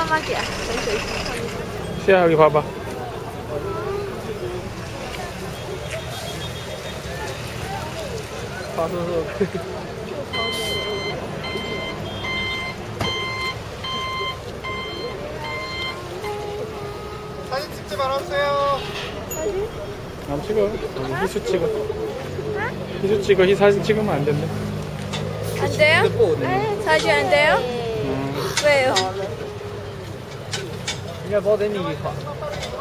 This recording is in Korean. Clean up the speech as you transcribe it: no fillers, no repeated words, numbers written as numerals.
슈퍼마켓潜水艇 시야 여기 봐봐. 가소서. 사진 찍지 말아주세요. 안 찍어. 여기 희수 찍어. 희수 찍어. 희 사진 찍으면 안 된대. 안 돼요? 네, 사진 안 돼요? 왜요? 应该包得你一块。